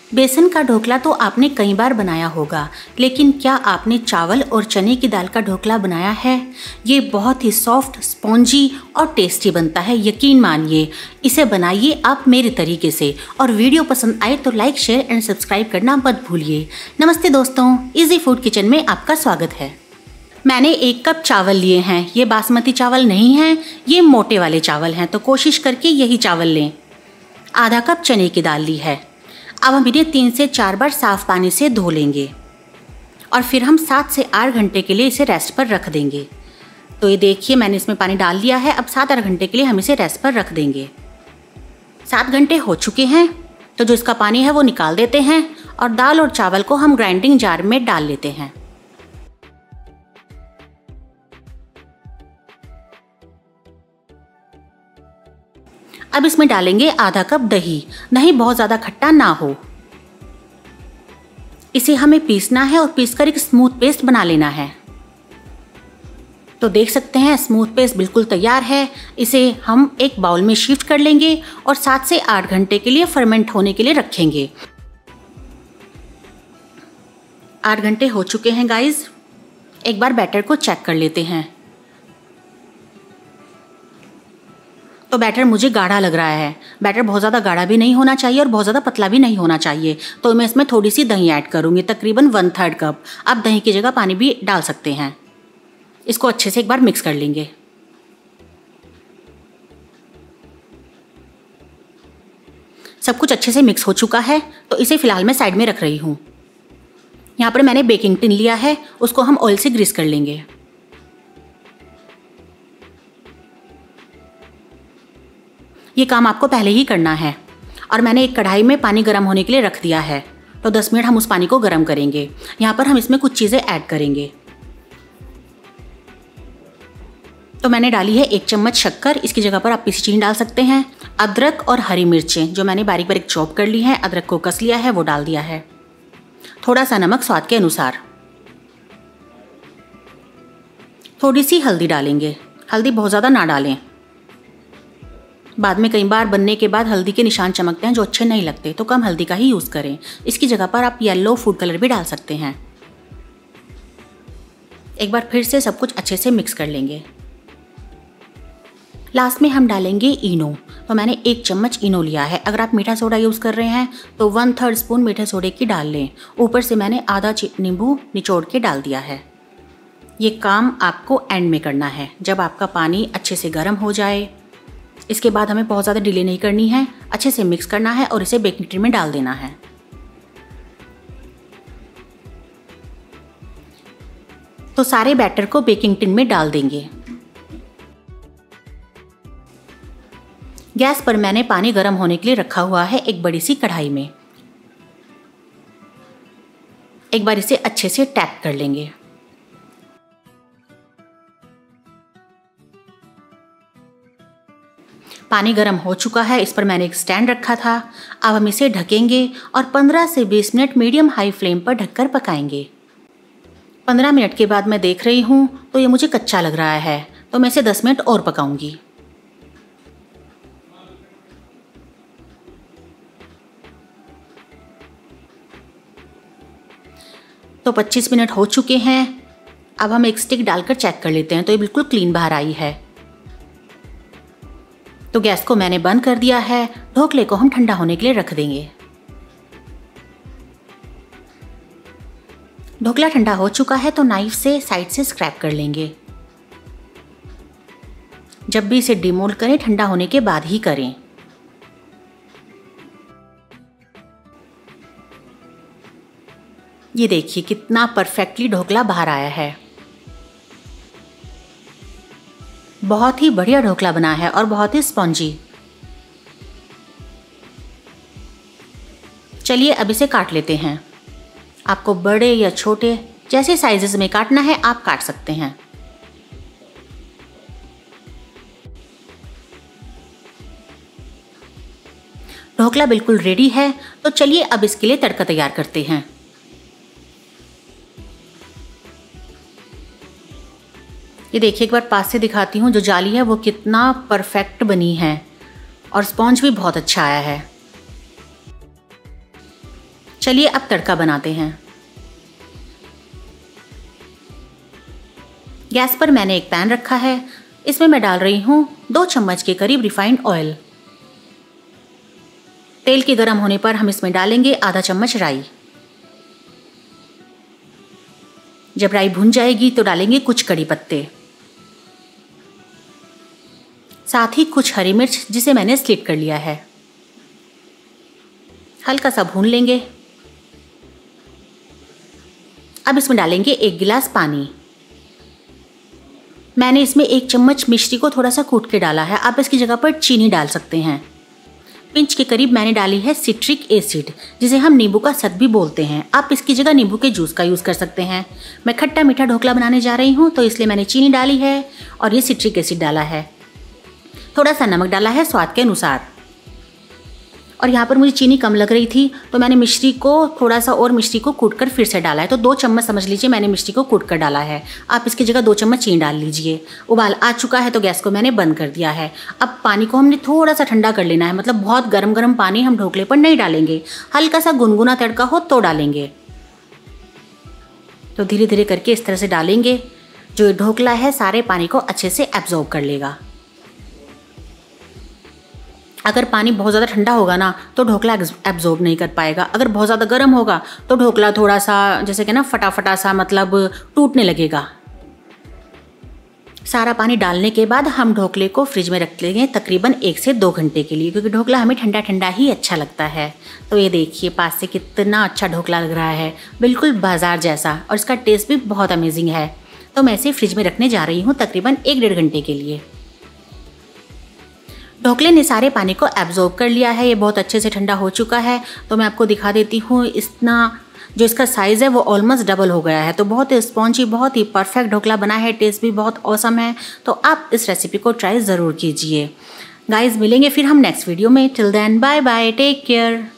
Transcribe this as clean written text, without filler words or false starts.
बेसन का ढोकला तो आपने कई बार बनाया होगा, लेकिन क्या आपने चावल और चने की दाल का ढोकला बनाया है? ये बहुत ही सॉफ्ट, स्पॉन्जी और टेस्टी बनता है, यकीन मानिए। इसे बनाइए आप मेरे तरीके से, और वीडियो पसंद आए तो लाइक, शेयर एंड सब्सक्राइब करना मत भूलिए। नमस्ते दोस्तों, इजी फूड किचन में आपका स्वागत है। मैंने 1 कप चावल लिए हैं। ये बासमती चावल नहीं हैं, ये मोटे वाले चावल हैं, तो कोशिश करके यही चावल लें। आधा कप चने की दाल ली है। अब हम इन्हें 3 से 4 बार साफ पानी से धो लेंगे और फिर हम 7 से 8 घंटे के लिए इसे रेस्ट पर रख देंगे। तो ये देखिए, मैंने इसमें पानी डाल लिया है। अब 7-8 घंटे के लिए हम इसे रेस्ट पर रख देंगे। 7 घंटे हो चुके हैं, तो जो इसका पानी है वो निकाल देते हैं और दाल और चावल को हम ग्राइंडिंग जार में डाल लेते हैं। अब इसमें डालेंगे आधा कप दही। दही बहुत ज़्यादा खट्टा ना हो। इसे हमें पीसना है और पीसकर एक स्मूथ पेस्ट बना लेना है। तो देख सकते हैं स्मूथ पेस्ट बिल्कुल तैयार है। इसे हम एक बाउल में शिफ्ट कर लेंगे और 7 से 8 घंटे के लिए फर्मेंट होने के लिए रखेंगे। 8 घंटे हो चुके हैं गाइस। एक बार बैटर को चेक कर लेते हैं। तो बैटर मुझे गाढ़ा लग रहा है। बैटर बहुत ज़्यादा गाढ़ा भी नहीं होना चाहिए और बहुत ज़्यादा पतला भी नहीं होना चाहिए। तो मैं इसमें थोड़ी सी दही ऐड करूँगी, तकरीबन 1/3 कप। आप दही की जगह पानी भी डाल सकते हैं। इसको अच्छे से एक बार मिक्स कर लेंगे। सब कुछ अच्छे से मिक्स हो चुका है, तो इसे फिलहाल मैं साइड में रख रही हूँ। यहाँ पर मैंने बेकिंग टिन लिया है, उसको हम ऑयल से ग्रीस कर लेंगे। ये काम आपको पहले ही करना है। और मैंने एक कढ़ाई में पानी गर्म होने के लिए रख दिया है, तो 10 मिनट हम उस पानी को गर्म करेंगे। यहाँ पर हम इसमें कुछ चीज़ें ऐड करेंगे। तो मैंने डाली है 1 चम्मच शक्कर। इसकी जगह पर आप पीसी चीनी डाल सकते हैं। अदरक और हरी मिर्चें जो मैंने बारीक बारीक चॉप कर ली हैं, अदरक को कस लिया है, वो डाल दिया है। थोड़ा सा नमक स्वाद के अनुसार। थोड़ी सी हल्दी डालेंगे। हल्दी बहुत ज़्यादा ना डालें। बाद में कई बार बनने के बाद हल्दी के निशान चमकते हैं जो अच्छे नहीं लगते, तो कम हल्दी का ही यूज़ करें। इसकी जगह पर आप येलो फूड कलर भी डाल सकते हैं। एक बार फिर से सब कुछ अच्छे से मिक्स कर लेंगे। लास्ट में हम डालेंगे इनो। तो मैंने 1 चम्मच इनो लिया है। अगर आप मीठा सोडा यूज़ कर रहे हैं तो 1/3 स्पून मीठे सोडे की डाल लें। ऊपर से मैंने आधा नींबू निचोड़ के डाल दिया है। ये काम आपको एंड में करना है, जब आपका पानी अच्छे से गर्म हो जाए। इसके बाद हमें बहुत ज़्यादा डिले नहीं करनी है, अच्छे से मिक्स करना है और इसे बेकिंग टिन में डाल देना है। तो सारे बैटर को बेकिंग टिन में डाल देंगे। गैस पर मैंने पानी गर्म होने के लिए रखा हुआ है एक बड़ी सी कढ़ाई में। एक बार इसे अच्छे से टैप कर लेंगे। पानी गर्म हो चुका है। इस पर मैंने एक स्टैंड रखा था। अब हम इसे ढकेंगे और 15 से 20 मिनट मीडियम हाई फ्लेम पर ढककर पकाएंगे। 15 मिनट के बाद मैं देख रही हूँ तो ये मुझे कच्चा लग रहा है, तो मैं इसे 10 मिनट और पकाऊंगी। तो 25 मिनट हो चुके हैं। अब हम एक स्टिक डालकर चेक कर लेते हैं, तो ये बिल्कुल क्लीन बाहर आई है। तो गैस को मैंने बंद कर दिया है। ढोकले को हम ठंडा होने के लिए रख देंगे। ढोकला ठंडा हो चुका है, तो नाइफ से साइड से स्क्रैप कर लेंगे। जब भी इसे डिमोल्ड करें, ठंडा होने के बाद ही करें। ये देखिए कितना परफेक्टली ढोकला बाहर आया है। बहुत ही बढ़िया ढोकला बना है और बहुत ही स्पॉन्जी। चलिए अब इसे काट लेते हैं। आपको बड़े या छोटे जैसे साइजेस में काटना है आप काट सकते हैं। ढोकला बिल्कुल रेडी है, तो चलिए अब इसके लिए तड़का तैयार करते हैं। ये देखिए, एक बार पास से दिखाती हूँ। जो जाली है वो कितना परफेक्ट बनी है और स्पॉन्ज भी बहुत अच्छा आया है। चलिए अब तड़का बनाते हैं। गैस पर मैंने एक पैन रखा है, इसमें मैं डाल रही हूँ 2 चम्मच के करीब रिफाइंड ऑयल। तेल के गर्म होने पर हम इसमें डालेंगे आधा चम्मच राई। जब राई भुन जाएगी तो डालेंगे कुछ कड़ी पत्ते, साथ ही कुछ हरी मिर्च जिसे मैंने स्लिट कर लिया है। हल्का सा भून लेंगे। अब इसमें डालेंगे 1 गिलास पानी। मैंने इसमें 1 चम्मच मिश्री को थोड़ा सा कूट के डाला है, आप इसकी जगह पर चीनी डाल सकते हैं। पिंच के करीब मैंने डाली है सिट्रिक एसिड, जिसे हम नींबू का सत भी बोलते हैं। आप इसकी जगह नींबू के जूस का यूज़ कर सकते हैं। मैं खट्टा मीठा ढोकला बनाने जा रही हूँ तो इसलिए मैंने चीनी डाली है और ये सिट्रिक एसिड डाला है। थोड़ा सा नमक डाला है स्वाद के अनुसार। और यहाँ पर मुझे चीनी कम लग रही थी तो मैंने मिश्री को थोड़ा सा और मिश्री को कूट कर फिर से डाला है। तो 2 चम्मच समझ लीजिए मैंने मिश्री को कूट कर डाला है। आप इसकी जगह 2 चम्मच चीनी डाल लीजिए। उबाल आ चुका है तो गैस को मैंने बंद कर दिया है। अब पानी को हमने थोड़ा सा ठंडा कर लेना है, मतलब बहुत गर्म गर्म पानी हम ढोकले पर नहीं डालेंगे, हल्का सा गुनगुना तड़का हो तो डालेंगे। तो धीरे धीरे करके इस तरह से डालेंगे, जो ढोकला है सारे पानी को अच्छे से एब्जॉर्ब कर लेगा। अगर पानी बहुत ज़्यादा ठंडा होगा ना तो ढोकला एब्जॉर्ब नहीं कर पाएगा। अगर बहुत ज़्यादा गर्म होगा तो ढोकला थोड़ा सा जैसे कि ना फटाफटा सा मतलब टूटने लगेगा। सारा पानी डालने के बाद हम ढोकले को फ्रिज में रख लेंगे तकरीबन 1 से 2 घंटे के लिए, क्योंकि ढोकला हमें ठंडा ठंडा ही अच्छा लगता है। तो ये देखिए पास से कितना अच्छा ढोकला लग रहा है, बिल्कुल बाजार जैसा, और इसका टेस्ट भी बहुत अमेजिंग है। तो मैं इसे फ्रिज में रखने जा रही हूँ तकरीबन 1-1.5 घंटे के लिए। ढोकले ने सारे पानी को एब्जॉर्ब कर लिया है, ये बहुत अच्छे से ठंडा हो चुका है। तो मैं आपको दिखा देती हूँ, इतना जो इसका साइज़ है वो ऑलमोस्ट डबल हो गया है। तो बहुत ही स्पॉन्जी, बहुत ही परफेक्ट ढोकला बना है, टेस्ट भी बहुत ऑसम है। तो आप इस रेसिपी को ट्राई ज़रूर कीजिए। गाइज़ मिलेंगे फिर हम नेक्स्ट वीडियो में। Till then bye bye, take care.